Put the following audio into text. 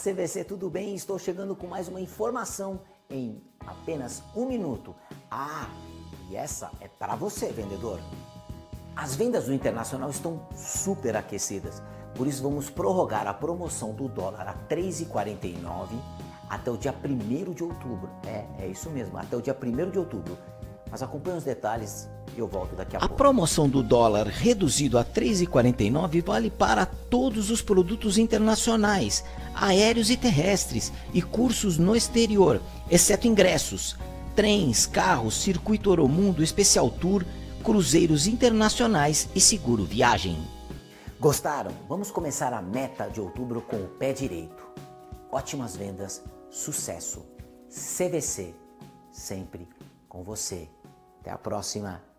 CVC, tudo bem? Estou chegando com mais uma informação em apenas um minuto. E essa é para você, vendedor. As vendas do Internacional estão super aquecidas, por isso vamos prorrogar a promoção do dólar a 3,49 até o dia 1º de outubro. É isso mesmo, até o dia 1º de outubro. Mas acompanhe os detalhes e eu volto daqui a pouco. A promoção do dólar reduzido a 3,49 vale para todos os produtos internacionais, aéreos e terrestres e cursos no exterior, exceto ingressos, trens, carros, circuito Oromundo, Especial Tour, cruzeiros internacionais e seguro viagem. Gostaram? Vamos começar a meta de outubro com o pé direito. Ótimas vendas, sucesso. CVC, sempre com você. Até a próxima.